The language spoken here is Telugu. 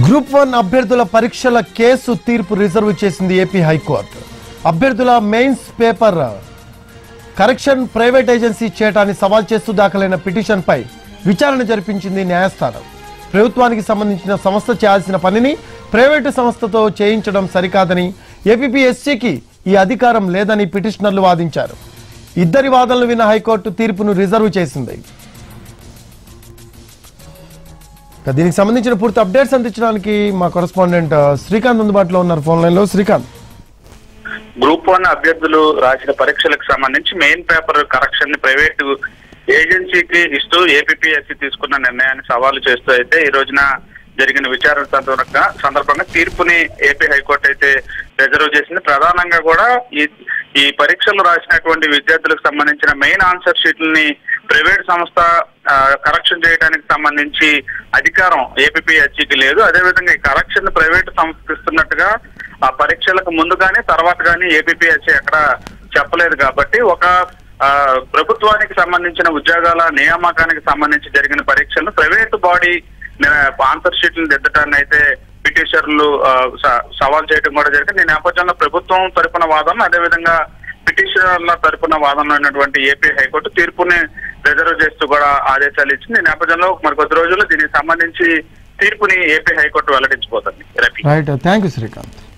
Group-1 అభ్యర్థుల పరీక్షల కేసు తీర్పు రిజర్వ్ చేసింది ఏపీ హైకోర్టు. అభ్యర్థుల mains paper correction private agency చేయటాన్ని సవాల్ చేస్తూ దాఖలైన పిటిషన్ పై విచారణ జరిపించింది న్యాయస్థానం. ప్రభుత్వానికి సంబంధించిన సంస్థ చేయాల్సిన పనిని ప్రైవేటు సంస్థతో చేయించడం సరికాదని, ఏపీఎస్సీకి ఈ అధికారం లేదని పిటిషనర్లు వాదించారు. ఇద్దరి వాదనలు విన్న హైకోర్టు తీర్పును రిజర్వ్ చేసింది. దీనికి సంబంధించిన పూర్తి అప్డేట్స్ అందించడానికి మా కరెస్పాండెంట్ శ్రీకాంత్ అందుబాటులో ఉన్నారు ఫోన్ లైన్ లో. శ్రీకాంత్, Group-1 అభ్యర్థులు రాసిన పరీక్షలకు సంబంధించి మెయిన్ పేపర్ కరెక్షన్ ని ప్రైవేటు ఏజెన్సీకి ఇస్తూ ఏపీఎస్సీ తీసుకున్న నిర్ణయాన్ని సవాలు చేస్తూ అయితే ఈ రోజున జరిగిన విచారణ సందర్భంగా తీర్పుని ఏపీ హైకోర్టు అయితే రిజర్వ్ చేసింది. ప్రధానంగా కూడా ఈ పరీక్షలు రాసినటువంటి విద్యార్థులకు సంబంధించిన మెయిన్ ఆన్సర్ షీట్లని ప్రైవేట్ సంస్థ కరెక్షన్ చేయడానికి సంబంధించి అధికారం ఏపీఎస్సీకి లేదు. అదేవిధంగా ఈ కరెక్షన్ ప్రైవేట్ సంస్థ ఇస్తున్నట్టుగా ఆ పరీక్షలకు ముందు కానీ తర్వాత కానీ ఏపీఎస్సీ ఎక్కడ చెప్పలేదు. కాబట్టి ఒక ప్రభుత్వానికి సంబంధించిన ఉద్యోగాల నియామకానికి సంబంధించి జరిగిన పరీక్షలను ప్రైవేటు బాడీ ఆన్సర్ షీట్లను దిద్దటాన్ని అయితే పిటిషనర్లు సవాల్ చేయడం కూడా జరిగింది. ఈ నేపథ్యంలో ప్రభుత్వం తరపున వాదన, అదేవిధంగా పిటిషనర్ల తరపున వాదన అయినటువంటి ఏపీ హైకోర్టు తీర్పుని రిజర్వ్ చేస్తూ కూడా ఆదేశాలు ఇచ్చింది. ఈ నేపథ్యంలో మరి కొద్ది రోజుల్లో దీనికి సంబంధించి తీర్పుని ఏపీ హైకోర్టు వెల్లడించబోతుంది. Right, thank you Srikanth.